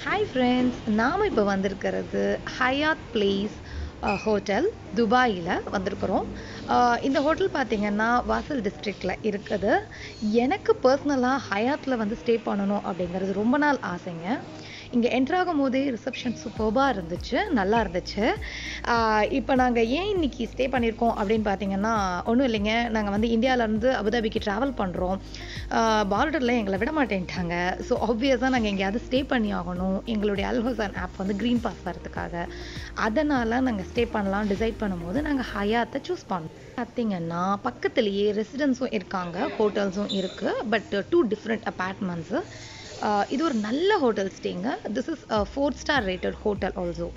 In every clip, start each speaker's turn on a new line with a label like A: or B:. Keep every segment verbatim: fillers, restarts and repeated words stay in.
A: Hi friends, நாம இப்போ வந்திருக்கிறது Hyatt Place ஹோட்டல் துபாயில் வந்திருக்கிறோம். இந்த ஹோட்டல் பார்த்தீங்கன்னா வாசல் டிஸ்ட்ரிக்டில் இருக்குது. எனக்கு பர்சனலாக ஹயாத்தில் வந்து ஸ்டே பண்ணணும் அப்படிங்கிறது ரொம்ப நாள் ஆசைங்க. இங்கே என்ட்ராகும் போதே ரிசப்ஷன் சூப்பர்பாக இருந்துச்சு, நல்லா இருந்துச்சு. இப்போ நாங்கள் ஏன் இன்னைக்கு ஸ்டே பண்ணியிருக்கோம் அப்படின்னு பார்த்தீங்கன்னா ஒன்றும் இல்லைங்க. நாங்கள் வந்து இந்தியாவிலேருந்து அபுதாபிக்கு ட்ராவல் பண்ணுறோம். பார்டரில் எங்களை விட மாட்டேன்ட்டாங்க. ஸோ ஆப்வியஸாக நாங்கள் எங்கேயாவது ஸ்டே பண்ணி ஆகணும். எங்களுடைய அல்ஹோசான் ஆப் வந்து க்ரீன் பாஸ் வரதுக்காக, அதனால் நாங்கள் ஸ்டே பண்ணலாம் டிசைட் பண்ணும்போது நாங்கள் ஹயாத்தை சூஸ் பண்ணோம். பார்த்தீங்கன்னா பக்கத்துலேயே ரெசிடென்ஸும் இருக்காங்க, ஹோட்டல்ஸும் இருக்குது. But two different apartments. இது ஒரு நல்ல ஹோட்டல் ஸ்டேங்க. This is four star rated hotel also.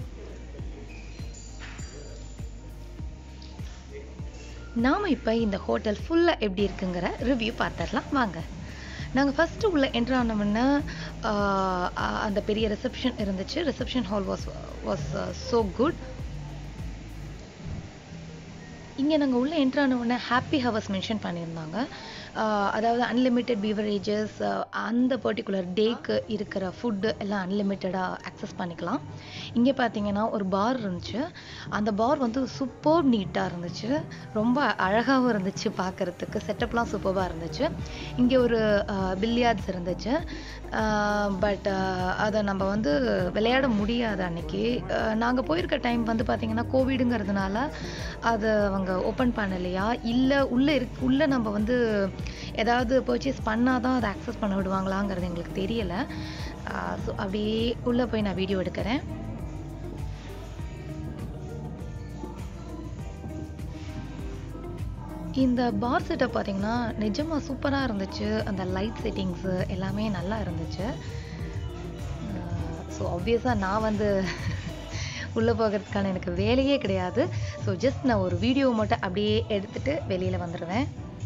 A: நாம் இப்போ இந்த ஹோட்டல் ஃபுல்லாக எப்படி இருக்குங்கிற ரிவ்யூ பார்த்துடலாம் வாங்க. நாங்கள் ஃபஸ்ட்டு உள்ளே என்ட்ரு ஆனோம்னா அந்த பெரிய ரிசப்ஷன் இருந்துச்சு. Reception hall was was so good. இங்கே நாங்கள் உள்ளே என்ட்ரு ஆனவுடனே ஹாப்பி ஹவர்ஸ் மென்ஷன் பண்ணியிருந்தாங்க. அதாவது அன்லிமிட்டெட் பீவரேஜஸ், அந்த பர்டிகுலர் டேக்கு இருக்கிற ஃபுட்டு எல்லாம் அன்லிமிட்டடாக அக்சஸ் பண்ணிக்கலாம். இங்கே பார்த்தீங்கன்னா ஒரு பார் இருந்துச்சு. அந்த பார் வந்து சூப்பர் நீட்டாக இருந்துச்சு, ரொம்ப அழகாகவும் இருந்துச்சு பார்க்குறதுக்கு. செட்டப்லாம் சூப்பராக இருந்துச்சு. இங்கே ஒரு பில்லியார்ட்ஸ் இருந்துச்சு. பட் அதை நம்ம வந்து விளையாட முடியாது அன்னைக்கு. நாங்கள் போயிருக்க டைம் வந்து பார்த்திங்கன்னா கோவிடுங்கிறதுனால அதை அவங்க ஓப்பன் பண்ணலையா, இல்லை உள்ளே இருக்கு உள்ளே நம்ம வந்து ஏதாவது பர்ச்சேஸ் பண்ணால் தான் அதை ஆக்சஸ் பண்ண விடுவாங்களாங்கிறது எங்களுக்கு தெரியலை. ஸோ அப்படியே உள்ளே போய் நான் வீடியோ எடுக்கிறேன். இந்த பார் செட்டப் பார்த்தீங்கன்னா நிஜமாக சூப்பராக இருந்துச்சு. அந்த லைட் செட்டிங்ஸு எல்லாமே நல்லா இருந்துச்சு. ஸோ ஆப்வியஸாக நான் வந்து உள்ளே போகிறதுக்கான எனக்கு வேலையே கிடையாது. ஸோ ஜஸ்ட் நான் ஒரு வீடியோ மட்டும் அப்படியே எடுத்துகிட்டு வெளியில் வந்துடுவேன்.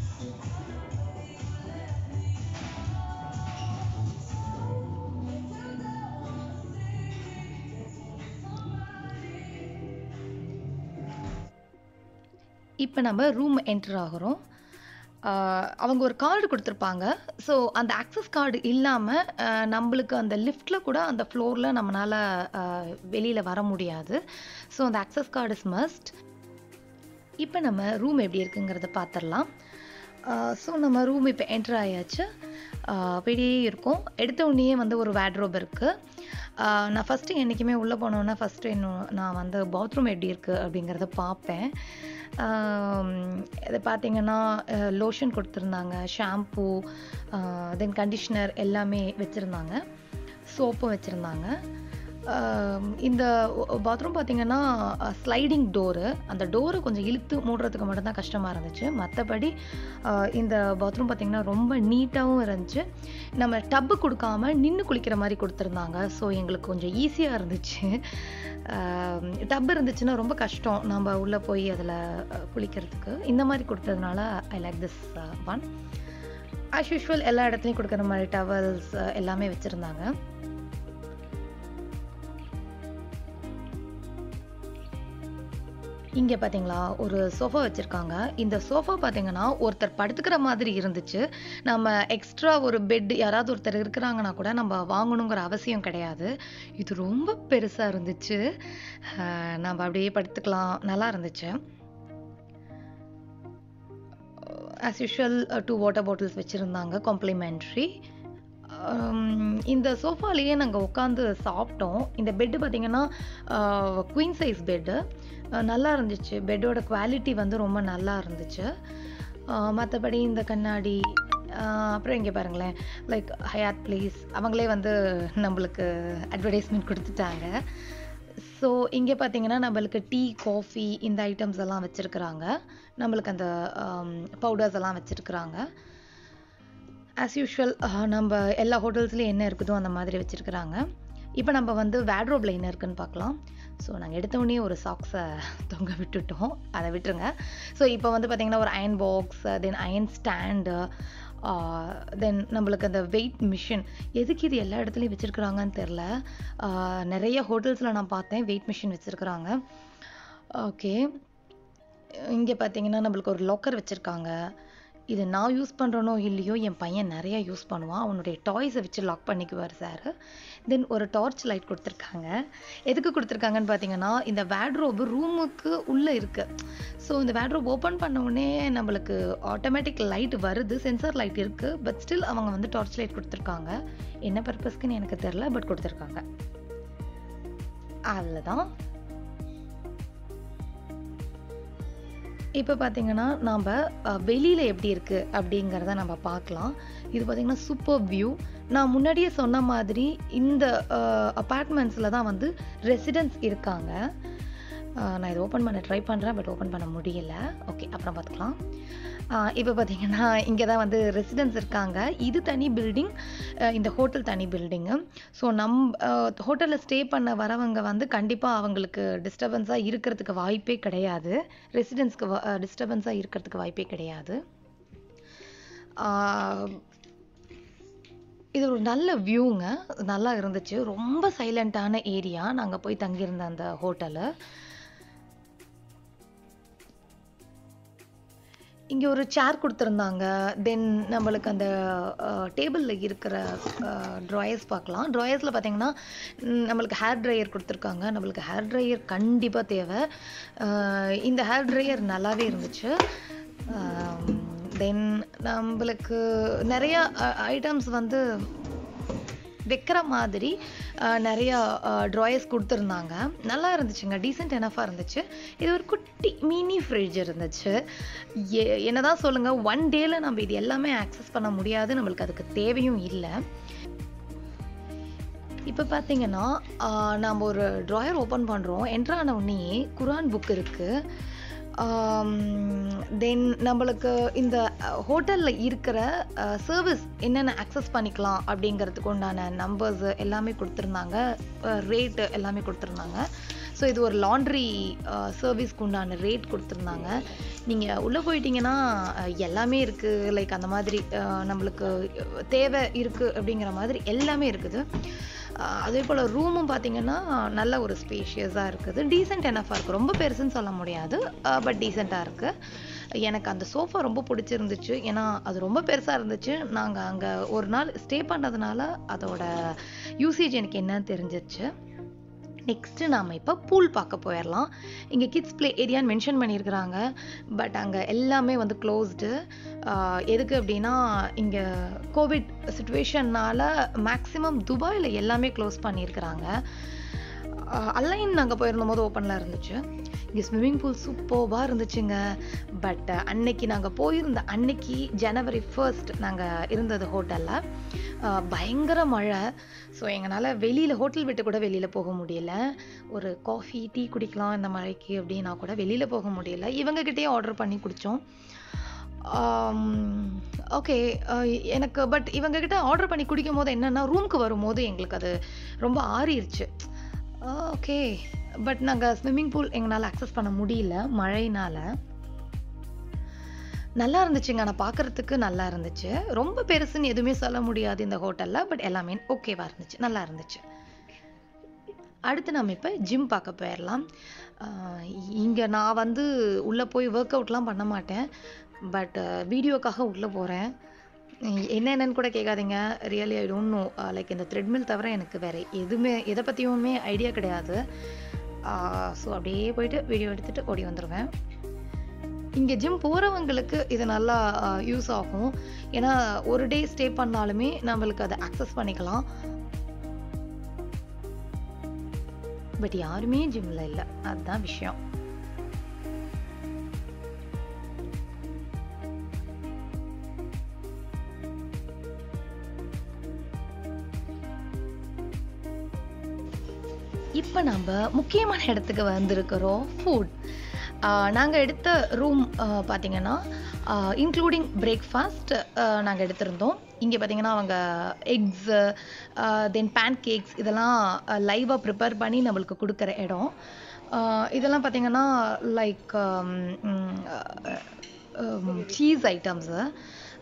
A: இப்போ நம்ம ரூம் என்டர் ஆகிறோம். அவங்க ஒரு கார்டு கொடுத்துருப்பாங்க. ஸோ அந்த ஆக்சஸ் கார்டு இல்லாமல் நம்மளுக்கு அந்த லிஃப்டில் கூட அந்த ஃப்ளோரில் நம்மளால் வெளியில் வர முடியாது. ஸோ அந்த ஆக்சஸ் கார்டு இஸ் மஸ்ட். இப்போ நம்ம ரூம் எப்படி இருக்குங்கிறத பார்த்துடலாம். ஸோ நம்ம ரூம் இப்போ என்டர் ஆயாச்சு. வெளியே இருக்கும். எடுத்த உடனே வந்து ஒரு வார்ட்ரோப் இருக்குது. நான் ஃபஸ்ட்டு என்றைக்குமே உள்ளே போனோன்னா ஃபஸ்ட்டு இன்னும் நான் வந்து பாத்ரூம் எப்படி இருக்குது அப்படிங்கிறத பார்ப்பேன். இதை பார்த்திங்கன்னா லோஷன் கொடுத்துருந்தாங்க, ஷாம்பூ, தென் கண்டிஷ்னர் எல்லாமே வச்சுருந்தாங்க, சோப்பும் வச்சுருந்தாங்க. இந்த பாத்ரூம் பார்த்திங்கன்னா ஸ்லைடிங் டோரு. அந்த டோரை கொஞ்சம் இழுத்து மூடுறதுக்கு மட்டும்தான் கஷ்டமாக இருந்துச்சு. மற்றபடி இந்த பாத்ரூம் பார்த்திங்கன்னா ரொம்ப நீட்டாகவும் இருந்துச்சு. நம்ம டப்பு கொடுக்காம நின்று குளிக்கிற மாதிரி கொடுத்துருந்தாங்க. ஸோ எங்களுக்கு கொஞ்சம் ஈஸியாக இருந்துச்சு. டப் இருந்துச்சுன்னா ரொம்ப கஷ்டம் நம்ம உள்ளே போய் அதில் குளிக்கிறதுக்கு. இந்த மாதிரி கொடுத்ததுனால I like this one. As usual எல்லா இடத்துலையும் கொடுக்குற மாதிரி டவல்ஸ் எல்லாமே வச்சுருந்தாங்க. இங்கே பார்த்தீங்களா ஒரு சோஃபா வச்சுருக்காங்க. இந்த சோஃபா பார்த்தீங்கன்னா ஒருத்தர் படுத்துக்கிற மாதிரி இருந்துச்சு. நம்ம எக்ஸ்ட்ரா ஒரு பெட் யாராவது ஒருத்தர் இருக்கிறாங்கன்னா கூட நம்ம வாங்கணுங்கிற அவசியம் கிடையாது. இது ரொம்ப பெருசாக இருந்துச்சு. நம்ம அப்படியே படுத்துக்கலாம், நல்லா இருந்துச்சு. As usual two water bottles வச்சுருந்தாங்க காம்ப்ளிமெண்ட்ரி. இந்த சோஃபாலேயே நாங்கள் உட்காந்து சாப்பிட்டோம். இந்த பெட்டு பார்த்திங்கன்னா குவீன் சைஸ் பெட்டு, நல்லா இருந்துச்சு. பெட்டோட குவாலிட்டி வந்து ரொம்ப நல்லா இருந்துச்சு. மற்றபடி இந்த கண்ணாடி, அப்புறம் இங்கே பாருங்களேன், லைக் ஹயாத் பிளேஸ் அவங்களே வந்து நம்மளுக்கு அட்வர்டைஸ்மெண்ட் கொடுத்துட்டாங்க. ஸோ இங்கே பார்த்தீங்கன்னா நம்மளுக்கு டீ, காஃபி இந்த ஐட்டம்ஸ் எல்லாம் வச்சுருக்குறாங்க. நம்மளுக்கு அந்த பவுடர்ஸ் எல்லாம் வச்சுருக்குறாங்க. ஆஸ் யூஷுவல் நம்ம எல்லா ஹோட்டல்ஸ்லேயும் என்ன இருக்குதோ அந்த மாதிரி வச்சுருக்குறாங்க. இப்போ நம்ம வந்து வார்ட்ரோப்பில் என்ன இருக்குதுன்னு பார்க்கலாம். ஸோ நாங்கள் எடுத்தோடனே ஒரு சாக்ஸை தொங்க விட்டுட்டோம், அதை விட்டுருங்க. ஸோ இப்போ வந்து பார்த்திங்கன்னா ஒரு iron box, then iron stand, then நம்மளுக்கு அந்த வெயிட் மிஷின். எதுக்கு இது எல்லா இடத்துலையும் வச்சுருக்குறாங்கன்னு தெரில. நிறைய ஹோட்டல்ஸில் நான் பார்த்தேன் வெயிட் மிஷின் வச்சுருக்குறாங்க. ஓகே, இங்கே பார்த்தீங்கன்னா நம்மளுக்கு ஒரு லாக்கர் வச்சுருக்காங்க. இது நான் யூஸ் பண்ணுறனோ இல்லையோ என் பையன் நிறையா யூஸ் பண்ணுவான். அவனுடைய டாய்ஸை வச்சு லாக் பண்ணிக்குவார் சார். தென் ஒரு டார்ச் லைட் கொடுத்துருக்காங்க. எதுக்கு கொடுத்துருக்காங்கன்னு பார்த்தீங்கன்னா, இந்த வேட்ரோபு ரூமுக்கு உள்ளே இருக்குது. ஸோ இந்த வேட்ரோப் ஓப்பன் பண்ண உடனே நம்மளுக்கு ஆட்டோமேட்டிக் லைட் வருது, சென்சார் லைட் இருக்குது. பட் ஸ்டில் அவங்க வந்து டார்ச் லைட் கொடுத்துருக்காங்க. என்ன பர்பஸ்க்குன்னு எனக்கு தெரில, பட் கொடுத்துருக்காங்க. அவ்வளோதான். இப்போ பார்த்தீங்கன்னா நாம் வெளியில் எப்படி இருக்குது அப்படிங்கிறத நம்ம பார்க்கலாம். இது பார்த்திங்கன்னா சூப்பர் வியூ. நான் முன்னாடியே சொன்ன மாதிரி இந்த அப்பார்ட்மெண்ட்ஸில் தான் வந்து ரெசிடென்ட்ஸ் இருக்காங்க. நான் இதை ஓப்பன் பண்ண ட்ரை பண்ணுறேன், பட் ஓப்பன் பண்ண முடியல. ஓகே, அப்புறம் பார்த்துக்கலாம். இப்போ பார்த்தீங்கன்னா இங்கே தான் வந்து ரெசிடென்ட்ஸ் இருக்காங்க. இது தனி பில்டிங், இந்த ஹோட்டல் தனி பில்டிங்கு. ஸோ நம் ஹோட்டலில் ஸ்டே பண்ண வரவங்க வந்து கண்டிப்பாக அவங்களுக்கு டிஸ்டர்பன்ஸாக இருக்கிறதுக்கு வாய்ப்பே கிடையாது. ரெசிடென்ட்ஸ்க்கு டிஸ்டர்பன்ஸாக இருக்கிறதுக்கு வாய்ப்பே கிடையாது. இது ஒரு நல்ல வியூங்க, நல்லா இருந்துச்சு. ரொம்ப சைலண்ட்டான ஏரியா நாங்கள் போய் தங்கியிருந்த அந்த ஹோட்டலு. இங்கே ஒரு சேர் கொடுத்துருந்தாங்க. தென் நம்மளுக்கு அந்த டேபிளில் இருக்கிற ட்ராயர்ஸ் பார்க்கலாம். ட்ராயர்ஸில் பார்த்தீங்கன்னா நம்மளுக்கு ஹேர் ட்ரையர் கொடுத்துருக்காங்க. நம்மளுக்கு ஹேர் ட்ரையர் கண்டிப்பாக தேவை. இந்த ஹேர் ட்ரையர் நல்லாவே இருந்துச்சு. தென் நம்மளுக்கு நிறையா ஐட்டம்ஸ் வந்து வைக்கிற மாதிரி நிறையா ட்ராயர்ஸ் கொடுத்துருந்தாங்க. நல்லா இருந்துச்சுங்க, டீசென்ட் எனஃபாக இருந்துச்சு. இது ஒரு குட்டி மினி ஃப்ரிட்ஜ் இருந்துச்சு. எ என்னதான் சொல்லுங்கள், ஒன் டேயில் நம்ம இது எல்லாமே ஆக்சஸ் பண்ண முடியாது, நம்மளுக்கு அதுக்கு தேவையும் இல்லை. இப்போ பார்த்தீங்கன்னா நாம் ஒரு ட்ராயர் ஓப்பன் பண்ணுறோம். என்ட்ரான உடனே குரான் புக் இருக்குது. தென் நம்மளுக்கு இந்த ஹோட்டலில் இருக்கிற சர்வீஸ் என்னென்ன ஆக்சஸ் பண்ணிக்கலாம் அப்படிங்கிறதுக்கு உண்டான நம்பர்ஸு எல்லாமே கொடுத்துருந்தாங்க, ரேட்டு எல்லாமே கொடுத்துருந்தாங்க. ஸோ இது ஒரு லாண்ட்ரி சர்வீஸ்க்கு உண்டான ரேட் கொடுத்துருந்தாங்க. நீங்கள் உள்ளே போயிட்டீங்கன்னா எல்லாமே இருக்குது. லைக் அந்த மாதிரி நம்மளுக்கு தேவை இருக்குது அப்படிங்கிற மாதிரி எல்லாமே இருக்குது. அதே போல் ரூமும் பார்த்தீங்கன்னா நல்ல ஒரு ஸ்பேஷியஸாக இருக்குது, டீசென்ட் எனஃபாக இருக்குது. ரொம்ப பெருசுன்னு சொல்ல முடியாது, பட் டீசெண்டாக இருக்குது. எனக்கு அந்த சோஃபா ரொம்ப பிடிச்சிருந்துச்சு. ஏன்னா அது ரொம்ப பெருசாக இருந்துச்சு. நாங்கள் அங்கே ஒரு நாள் ஸ்டே பண்ணதுனால அதோட யூசேஜ் எனக்கு என்னன்னு தெரிஞ்சிச்சு. நெக்ஸ்ட்டு நாம் இப்போ பூல் பார்க்க போயிடலாம். இங்கே கிட்ஸ் ப்ளே ஏரியான்னு மென்ஷன் பண்ணியிருக்கிறாங்க, பட் அங்கே எல்லாமே வந்து க்ளோஸ்டு. எதுக்கு அப்படின்னா இங்கே கோவிட் சுச்சுவேஷன்னால் மேக்ஸிமம் துபாயில் எல்லாமே க்ளோஸ் பண்ணியிருக்கிறாங்க. அலைன் நாங்கள் போயிருந்த போது ஓப்பனில் இருந்துச்சு. இங்கே ஸ்விம்மிங் பூல் சூப்பராக இருந்துச்சுங்க. பட் அன்னைக்கு நாங்கள் போயிருந்த அன்னைக்கு ஜனவரி ஃபர்ஸ்ட் நாங்கள் இருந்தது ஹோட்டலில், பயங்கர மழை. ஸோ எங்களால் வெளியில் ஹோட்டல் விட்டு கூட வெளியில் போக முடியல. ஒரு காஃபி டீ குடிக்கலாம் இந்த மழைக்கு அப்படின்னா கூட வெளியில் போக முடியல. இவங்ககிட்டயே ஆர்டர் பண்ணி குடித்தோம். ஓகே, எனக்கு பட் இவங்ககிட்ட ஆர்டர் பண்ணி குடிக்கும் போது என்னென்னா ரூமுக்கு வரும்போது எங்களுக்கு அது ரொம்ப ஆறிடுச்சு. ஓகே, பட் நாங்கள் ஸ்விம்மிங் பூல் எங்களால் ஆக்சஸ் பண்ண முடியல மழையினால். நல்லா இருந்துச்சுங்க, ஆனால் பார்க்குறதுக்கு நல்லா இருந்துச்சு. ரொம்ப பெருசுன்னு எதுவுமே சொல்ல முடியாது இந்த ஹோட்டலில், பட் எல்லாமே ஓகேவாக இருந்துச்சு, நல்லா இருந்துச்சு. அடுத்து நம்ம இப்போ ஜிம் பார்க்க போயிடலாம். இங்கே நான் வந்து உள்ளே போய் ஒர்க் அவுட்லாம் பண்ண மாட்டேன், பட் வீடியோக்காக உள்ளே போகிறேன். என்னென்னு கூட கேட்காதீங்க, really I don't know. Like இந்த த்ரெட்மில் தவிர எனக்கு வேறு எதுவுமே எதை பற்றியுமே ஐடியா கிடையாது. ஸோ அப்படியே போயிட்டு வீடியோ எடுத்துகிட்டு ஓடி வந்துடுவேன். இங்கே ஜிம் போகிறவங்களுக்கு இது நல்லா யூஸ் ஆகும். ஏன்னா ஒரு டே ஸ்டே பண்ணாலுமே நம்மளுக்கு அதை ஆக்சஸ் பண்ணிக்கலாம். பட் யாருமே ஜிம்மில் இல்லை, அதுதான் விஷயம். இப்போ நம்ம முக்கியமான இடத்துக்கு வந்திருக்கிறோம், ஃபுட். நாங்கள் எடுத்த ரூம் பார்த்திங்கன்னா இன்க்ளூடிங் பிரேக்ஃபாஸ்ட் நாங்கள் எடுத்திருந்தோம். இங்கே பார்த்திங்கன்னா அவங்க எக்ஸு தென் பேன் கேக்ஸ் இதெல்லாம் லைவாக ப்ரிப்பேர் பண்ணி நம்மளுக்கு கொடுக்குற இடம். இதெல்லாம் பார்த்திங்கன்னா லைக் சீஸ் ஐட்டம்ஸு.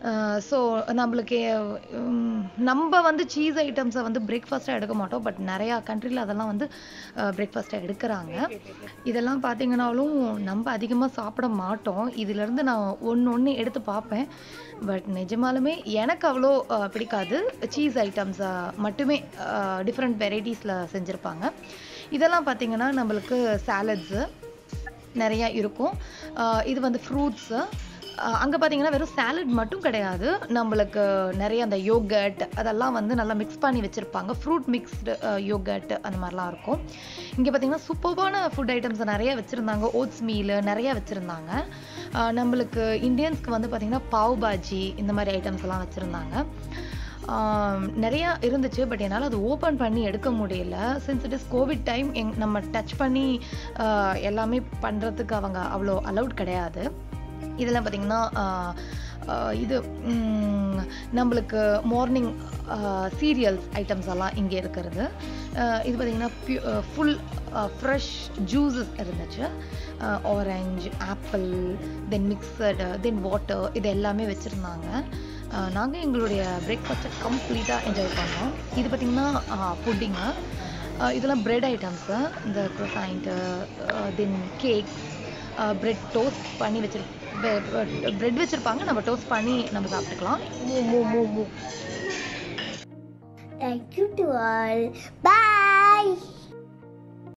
A: ஸோ நம்மளுக்கு நம்ம வந்து சீஸ் ஐட்டம்ஸை வந்து பிரேக்ஃபாஸ்ட்டாக எடுக்க மாட்டோம், பட் நிறையா கண்ட்ரியில் அதெல்லாம் வந்து பிரேக்ஃபாஸ்ட்டாக எடுக்கிறாங்க. இதெல்லாம் பார்த்தீங்கன்னாலும் நம்ம அதிகமாக சாப்பிட மாட்டோம். இதிலேருந்து நான் ஒன்று ஒன்று எடுத்து பார்ப்பேன், பட் நிஜமாலுமே எனக்கு அவ்வளோ பிடிக்காது. சீஸ் ஐட்டம்ஸை மட்டுமே டிஃப்ரெண்ட் வெரைட்டிஸில் செஞ்சுருப்பாங்க. இதெல்லாம் பார்த்தீங்கன்னா நம்மளுக்கு சாலட்ஸு நிறையா இருக்கும். இது வந்து ஃப்ரூட்ஸு. அங்கே பார்த்தீங்கன்னா வெறும் சாலட் மட்டும் கிடையாது, நம்மளுக்கு நிறைய அந்த யோகட் அதெல்லாம் வந்து நல்லா மிக்ஸ் பண்ணி வச்சுருப்பாங்க. ஃப்ரூட் மிக்ஸ்டு யோகட் அந்த மாதிரிலாம் இருக்கும். இங்கே பார்த்தீங்கன்னா சூப்பர்பான ஃபுட் ஐட்டம்ஸ் நிறைய வச்சுருந்தாங்க. ஓட்ஸ் மீல் நிறையா வச்சுருந்தாங்க. நம்மளுக்கு இந்தியன்ஸ்க்கு வந்து பார்த்திங்கன்னா பாவ் பாஜி இந்த மாதிரி ஐட்டம்ஸ் எல்லாம் வச்சுருந்தாங்க. நிறையா இருந்துச்சு, பட் என்னால் அது ஓப்பன் பண்ணி எடுக்க முடியல. Since it is covid time, எங் நம்ம டச் பண்ணி எல்லாமே பண்ணுறதுக்கு அவங்க அவ்வளோ அலவுட் கிடையாது. இதெல்லாம் பார்த்திங்கன்னா இது நம்மளுக்கு மார்னிங் சீரியல்ஸ் ஐட்டம்ஸ் எல்லாம் இங்கே இருக்கிறது. இது பார்த்திங்கன்னா ஃபுல் ஃப்ரெஷ் ஜூஸஸ் இருந்துச்சு. Orange, apple, then mixed, then water, இது எல்லாமே வச்சுருந்தாங்க. நாங்கள் எங்களுடைய பிரேக்ஃபாஸ்ட்டை கம்ப்ளீட்டாக என்ஜாய் பண்ணோம். இது பார்த்திங்கன்னா புட்டிங்கு, இதெல்லாம் ப்ரெட் ஐட்டம்ஸு, இந்த croissant, then cakes, bread toast பண்ணி வச்சிரு ப்ரெட் வச்சுருப்பாங்க, நம்ம டோஸ்ட் பண்ணி நம்ம சாப்பிட்டுக்கலாம்.
B: Thank you to all. Bye.